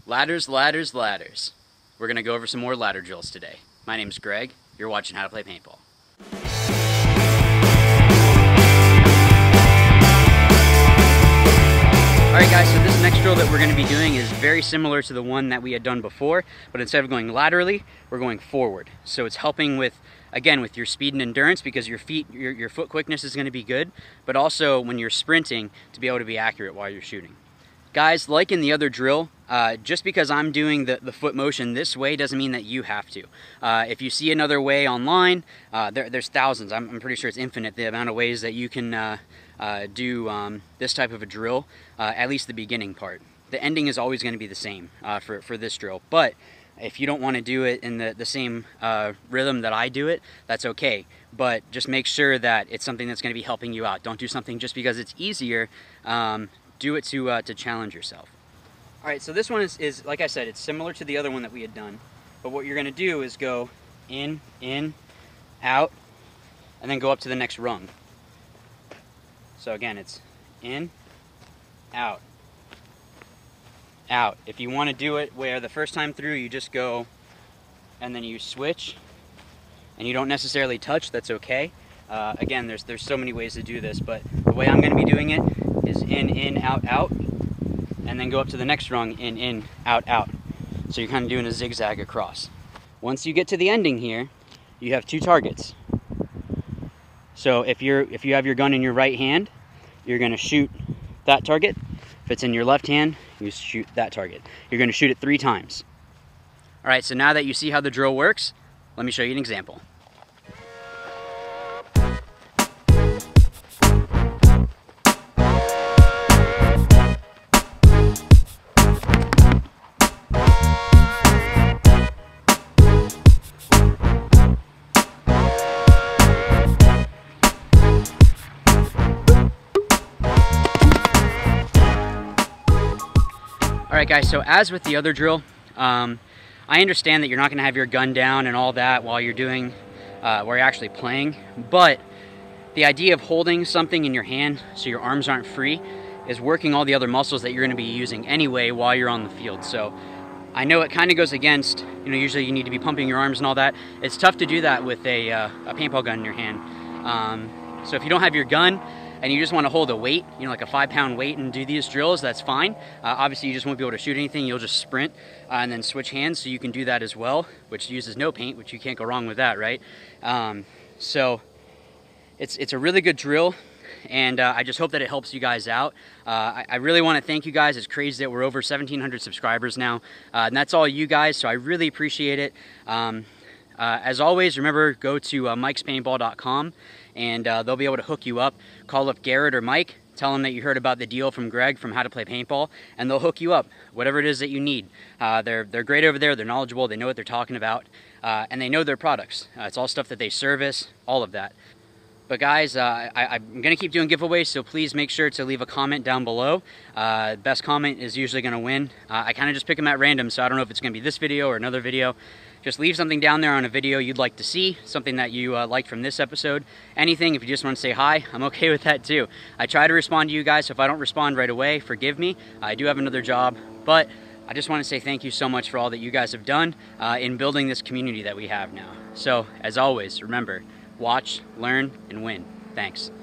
Ladders, ladders, ladders. We're going to go over some more ladder drills today. My name's Greg. You're watching How to Play Paintball. Alright guys, so this next drill that we're going to be doing is very similar to the one that we had done before, but instead of going laterally, we're going forward. So it's helping with, again, with your speed and endurance, because your foot quickness is going to be good, but also when you're sprinting to be able to be accurate while you're shooting. Guys, like in the other drill, just because I'm doing the foot motion this way doesn't mean that you have to. If you see another way online, there's thousands. I'm pretty sure it's infinite, the amount of ways that you can do this type of a drill, at least the beginning part. The ending is always going to be the same for this drill, but if you don't want to do it in the same rhythm that I do it, that's okay. But just make sure that it's something that's going to be helping you out. Don't do something just because it's easier. Do it to challenge yourself. Alright, so this one is, like I said, it's similar to the other one that we had done. But what you're going to do is go in, out, and then go up to the next rung. So again, it's in, out, out. If you want to do it where the first time through you just go and then you switch and you don't necessarily touch, that's okay. Again, there's so many ways to do this, but the way I'm going to be doing it is in, out, out, and then go up to the next rung, in, out, out. So you're kind of doing a zigzag across. Once you get to the ending here, you have two targets. So if you have your gun in your right hand, you're going to shoot that target. If it's in your left hand, you shoot that target. You're going to shoot it 3 times. All right, so now that you see how the drill works, let me show you an example. Alright guys, so as with the other drill, I understand that you're not going to have your gun down and all that while you're doing, while you're actually playing, but the idea of holding something in your hand so your arms aren't free is working all the other muscles that you're going to be using anyway while you're on the field. So I know it kind of goes against, usually you need to be pumping your arms and all that. It's tough to do that with a paintball gun in your hand. So if you don't have your gun, and you just want to hold a weight, like a 5-pound weight, and do these drills, that's fine. Obviously, you just won't be able to shoot anything. You'll just sprint and then switch hands, so you can do that as well, which uses no paint, which you can't go wrong with that, right? So it's a really good drill, and I just hope that it helps you guys out. I really want to thank you guys. It's crazy that we're over 1,700 subscribers now, and that's all you guys, so I really appreciate it. As always, remember, go to mikespaintball.com, and they'll be able to hook you up. Call up Garrett or Mike, tell them that you heard about the deal from Greg from How to Play Paintball, and they'll hook you up, whatever it is that you need. They're great over there, they're knowledgeable, they know what they're talking about, and they know their products. It's all stuff that they service, all of that. But guys, I'm going to keep doing giveaways, so please make sure to leave a comment down below. Best comment is usually going to win. I kind of just pick them at random, so I don't know if it's going to be this video or another video. Just leave something down there on a video you'd like to see, something that you liked from this episode. Anything, if you just want to say hi, I'm okay with that too. I try to respond to you guys, so if I don't respond right away, forgive me. I do have another job, but I just want to say thank you so much for all that you guys have done in building this community that we have now. So, as always, remember, watch, learn, and win. Thanks.